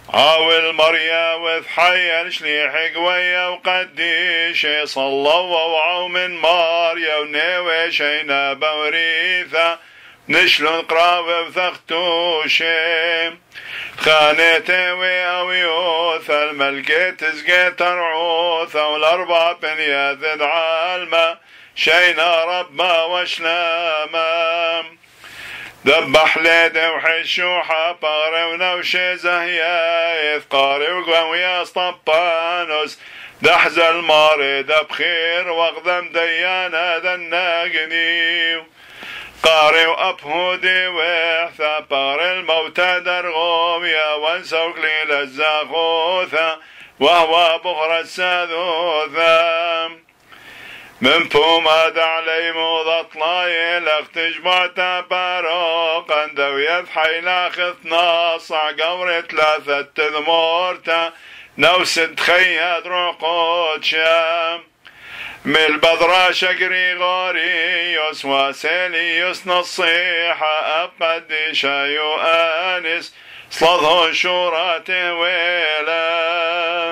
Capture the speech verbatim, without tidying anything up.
عاول مريا وثحيل شليح قوية وقديش صلوا وعو من ماريا ونوي شينا بوريثة نشلون قراوة وثختوشي خانته وأويوثة الملكة تزقى ترعوثة والأربع بنيا ذد عالمة شينا ربما وشلاما ذبح ليد وحشوحة بغري ونوشي زهيايث قاري وقوي اسطبانوس دحز المارد بخير واغذم ديانا ذناقني قاري وأبهودي وحثا بغري الموتى درغوميا وانسوك لي للزاخوثا وهو بغر الساذوثا من بوما دعلي موضة طلاي لخ تجمعتا باروقا دويت حيلا خث ناصع قوري ثلاثة تذمورتا نوسد خياد رقود شام من البذرة شقري غوريوس واسيليوس نصيحة أبقدشا يؤانس صلظه شوراته ويلا